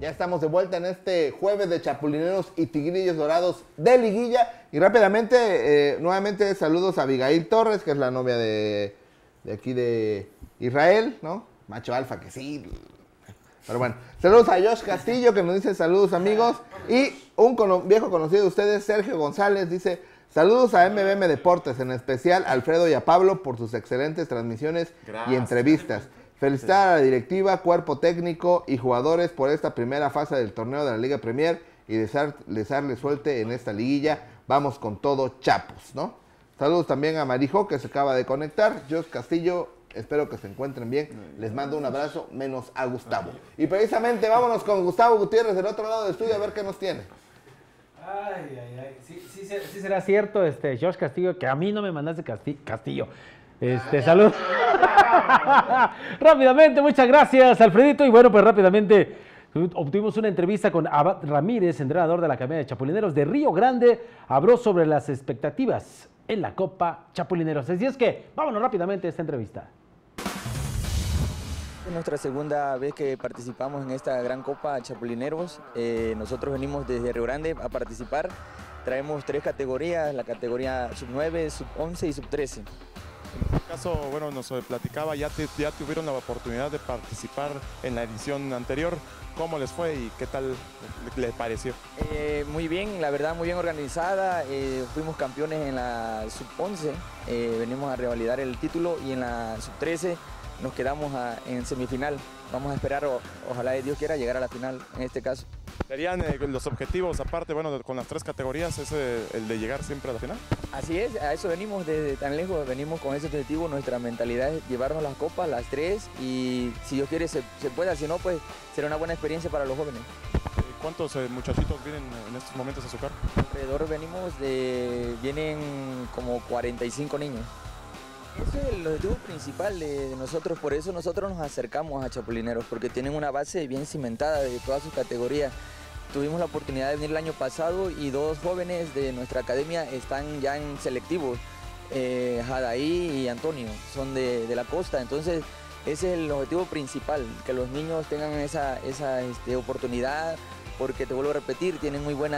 Ya estamos de vuelta en este jueves de Chapulineros y Tigrillos Dorados de Liguilla. Y rápidamente, nuevamente saludos a Abigail Torres, que es la novia de aquí de Israel, ¿no? Macho alfa, que sí. Pero bueno, saludos a Josh Castillo, que nos dice saludos amigos. Y un viejo conocido de ustedes, Sergio González, dice saludos a MBM Deportes, en especial a Alfredo y a Pablo por sus excelentes transmisiones y entrevistas. Felicitar a la directiva, cuerpo técnico y jugadores por esta primera fase del torneo de la Liga Premier y desearles suerte en esta liguilla. Vamos con todo, chapos, ¿no? Saludos también a Marijo, que se acaba de conectar. Josh Castillo, espero que se encuentren bien. Les mando un abrazo, menos a Gustavo. Y precisamente vámonos con Gustavo Gutiérrez del otro lado del estudio a ver qué nos tiene. Ay. Sí será cierto, Josh Castillo, que a mí no me mandaste Castillo. Salud. Rápidamente, muchas gracias, Alfredito. Y bueno, pues rápidamente obtuvimos una entrevista con Abad Ramírez, entrenador de la Academia de Chapulineros de Río Grande. Habló sobre las expectativas en la Copa Chapulineros. Así es que vámonos rápidamente a esta entrevista. Es nuestra segunda vez que participamos en esta gran Copa Chapulineros. Nosotros venimos desde Río Grande a participar. Traemos 3 categorías, la categoría sub-9, sub-11 y sub-13. En este caso, bueno, nos platicaba, ya tuvieron la oportunidad de participar en la edición anterior. ¿Cómo les fue y qué tal les pareció? Muy bien, la verdad, muy bien organizada. Fuimos campeones en la sub-11, venimos a revalidar el título, y en la sub-13 nos quedamos en semifinal. Vamos a esperar, ojalá Dios quiera, llegar a la final en este caso. ¿Serían los objetivos, aparte, bueno, con las 3 categorías, es el de llegar siempre a la final? Así es, a eso venimos desde tan lejos, venimos con ese objetivo. Nuestra mentalidad es llevarnos las copas, las 3, y si Dios quiere se pueda, si no, pues será una buena experiencia para los jóvenes. ¿Cuántos muchachitos vienen en estos momentos a su cargo? Alrededor vienen como 45 niños. Ese es el objetivo principal de nosotros, por eso nosotros nos acercamos a Chapulineros, porque tienen una base bien cimentada de todas sus categorías. Tuvimos la oportunidad de venir el año pasado y 2 jóvenes de nuestra academia están ya en selectivos, Jadaí y Antonio, son de la costa. Entonces ese es el objetivo principal, que los niños tengan esa oportunidad, porque te vuelvo a repetir, tienen muy buenos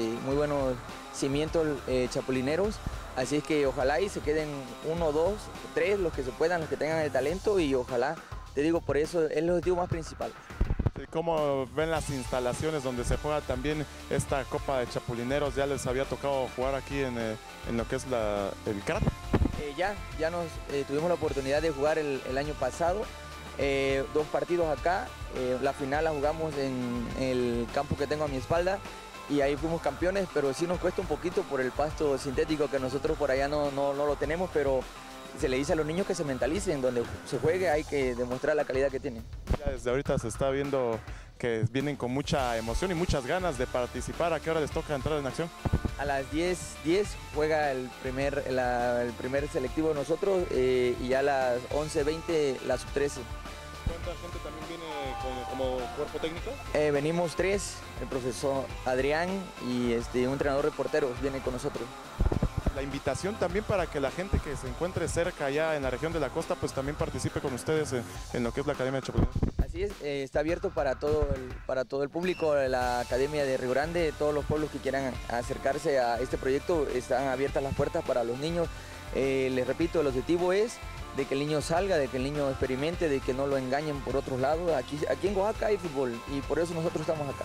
cimientos chapulineros. Así es que ojalá y se queden 1, 2, 3, los que se puedan, los que tengan el talento, y ojalá, te digo, por eso es el objetivo más principal. ¿Cómo ven las instalaciones donde se juega también esta Copa de Chapulineros? ¿Ya les había tocado jugar aquí en lo que es el CRAP? Ya tuvimos la oportunidad de jugar el año pasado, 2 partidos acá. La final la jugamos en el campo que tengo a mi espalda, y ahí fuimos campeones, pero sí nos cuesta un poquito por el pasto sintético, que nosotros por allá no lo tenemos, pero se le dice a los niños que se mentalicen, donde se juegue hay que demostrar la calidad que tienen. Ya desde ahorita se está viendo que vienen con mucha emoción y muchas ganas de participar. ¿A qué hora les toca entrar en acción? A las 10:10 juega el primer selectivo de nosotros, y ya a las 11:20 la sub-13. ¿Cuánta gente también viene como cuerpo técnico? Venimos 3, el profesor Adrián y un entrenador de porteros viene con nosotros. La invitación también para que la gente que se encuentre cerca allá en la región de la costa, pues también participe con ustedes en lo que es la Academia de Chapulineros. Así es, está abierto para todo el público, la Academia de Río Grande. Todos los pueblos que quieran acercarse a este proyecto, están abiertas las puertas para los niños. Les repito, el objetivo es de que el niño salga, de que el niño experimente, de que no lo engañen por otros lados. Aquí en Oaxaca hay fútbol, y por eso nosotros estamos acá.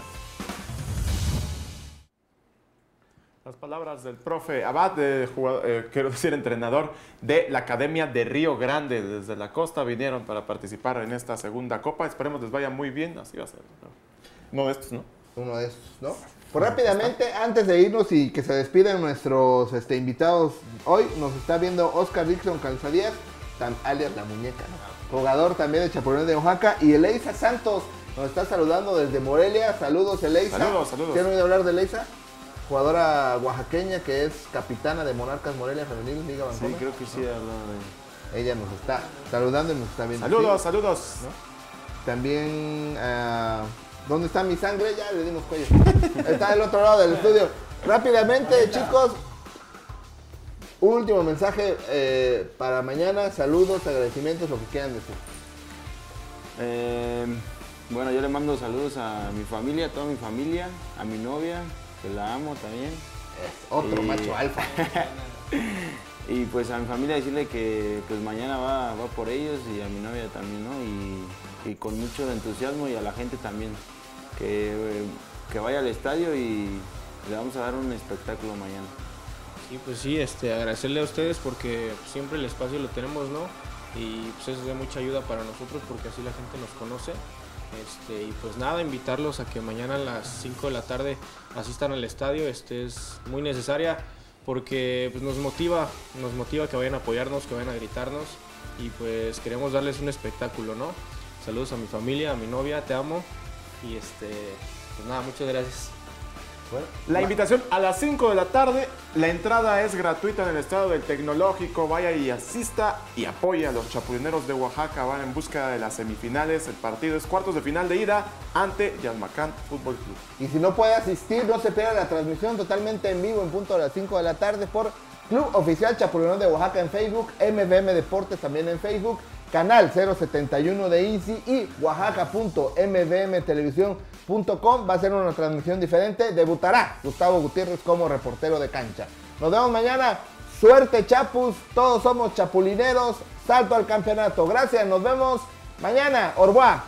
Las palabras del profe Abad, quiero decir, entrenador de la Academia de Río Grande. Desde la costa vinieron para participar en esta segunda Copa. Esperemos les vaya muy bien, así va a ser. Uno de estos, ¿no? Uno de estos, ¿no? Pues rápidamente, antes de irnos y que se despiden nuestros invitados, hoy nos está viendo Oscar Dixon Calzadías, alias La Muñeca, ¿no? Jugador también de Chapulineros de Oaxaca, y Eleisa Santos nos está saludando desde Morelia. Saludos, Eleisa. Saludos. ¿Quieren oír hablar de Eleisa? Jugadora oaxaqueña que es capitana de Monarcas Morelia Femenil, Liga Bancomer. Sí, creo que sí he hablado de ella nos está saludando y nos está viendo. Saludos. ¿No? También, ¿dónde está mi sangre? Ya le dimos cuello. Está del otro lado del estudio. Rápidamente, chicos, un último mensaje para mañana. Saludos, agradecimientos, lo que quieran decir. Bueno, yo le mando saludos a mi familia, a toda mi familia, a mi novia, que la amo también. Es otro macho alfa. Y pues a mi familia decirle que pues mañana va por ellos y a mi novia también, ¿no? Y con mucho entusiasmo y a la gente también, que vaya al estadio y le vamos a dar un espectáculo mañana. Sí, pues sí, agradecerle a ustedes porque siempre el espacio lo tenemos, ¿no? Y pues eso es de mucha ayuda para nosotros porque así la gente nos conoce. Y pues nada, invitarlos a que mañana a las 5 de la tarde asistan al estadio. Es muy necesaria porque pues, nos motiva que vayan a apoyarnos, que vayan a gritarnos y pues queremos darles un espectáculo, ¿no? Saludos a mi familia, a mi novia, te amo y pues nada, muchas gracias. Bueno, la invitación a las 5 de la tarde, la entrada es gratuita en el Estadio del Tecnológico, vaya y asista y apoya a los Chapulineros de Oaxaca, van en búsqueda de las semifinales, el partido es cuartos de final de ida ante Yalmacán Fútbol Club. Y si no puede asistir, no se pierda la transmisión totalmente en vivo en punto a las 5 de la tarde por Club Oficial Chapulineros de Oaxaca en Facebook, MVM Deportes también en Facebook, Canal 071 de Easy y oaxaca.mvmtelevisión.com. Va a ser una transmisión diferente. Debutará Gustavo Gutiérrez como reportero de cancha. Nos vemos mañana. Suerte, Chapus. Todos somos chapulineros. Salto al campeonato. Gracias. Nos vemos mañana. Au revoir.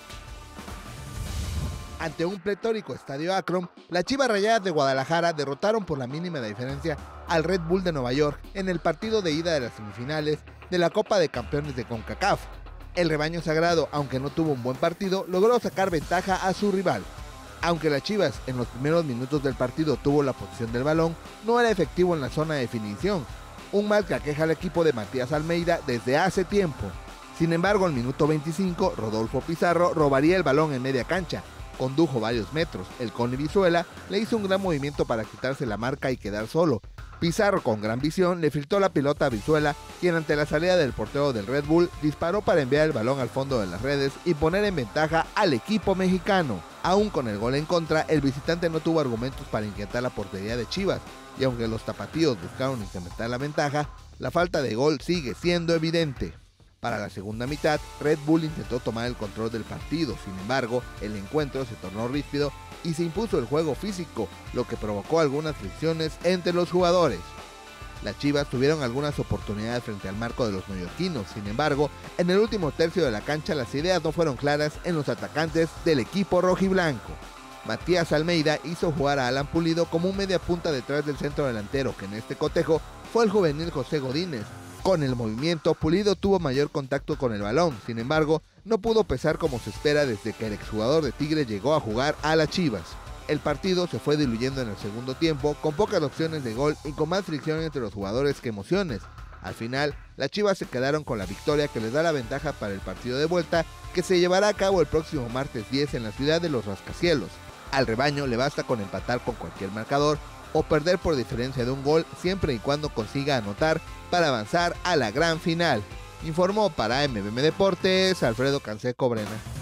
Ante un pletórico Estadio Akron, las Chivas Rayadas de Guadalajara derrotaron por la mínima diferencia al Red Bull de Nueva York en el partido de ida de las semifinales de la Copa de Campeones de CONCACAF. El rebaño sagrado, aunque no tuvo un buen partido, logró sacar ventaja a su rival. Aunque las Chivas en los primeros minutos del partido tuvo la posición del balón, no era efectivo en la zona de definición, un mal que aqueja al equipo de Matías Almeida desde hace tiempo. Sin embargo, al minuto 25, Rodolfo Pizarro robaría el balón en media cancha, condujo varios metros, el Coni Brizuela le hizo un gran movimiento para quitarse la marca y quedar solo. Pizarro, con gran visión, le filtró la pelota a Brizuela, quien ante la salida del portero del Red Bull disparó para enviar el balón al fondo de las redes y poner en ventaja al equipo mexicano. Aún con el gol en contra, el visitante no tuvo argumentos para inquietar la portería de Chivas, y aunque los tapatíos buscaron incrementar la ventaja, la falta de gol sigue siendo evidente. Para la segunda mitad, Red Bull intentó tomar el control del partido, sin embargo, el encuentro se tornó ríspido y se impuso el juego físico, lo que provocó algunas fricciones entre los jugadores. Las Chivas tuvieron algunas oportunidades frente al marco de los neoyorquinos, sin embargo, en el último tercio de la cancha las ideas no fueron claras en los atacantes del equipo rojiblanco. Matías Almeida hizo jugar a Alan Pulido como un media punta detrás del centro delantero, que en este cotejo fue el juvenil José Godínez. Con el movimiento, Pulido tuvo mayor contacto con el balón, sin embargo, no pudo pesar como se espera desde que el exjugador de Tigre llegó a jugar a las Chivas. El partido se fue diluyendo en el segundo tiempo, con pocas opciones de gol y con más fricción entre los jugadores que emociones. Al final, las Chivas se quedaron con la victoria que les da la ventaja para el partido de vuelta, que se llevará a cabo el próximo martes 10 en la ciudad de los Rascacielos. Al rebaño le basta con empatar con cualquier marcador o perder por diferencia de un gol siempre y cuando consiga anotar para avanzar a la gran final. Informó para MVM Deportes Alfredo Canseco Brena.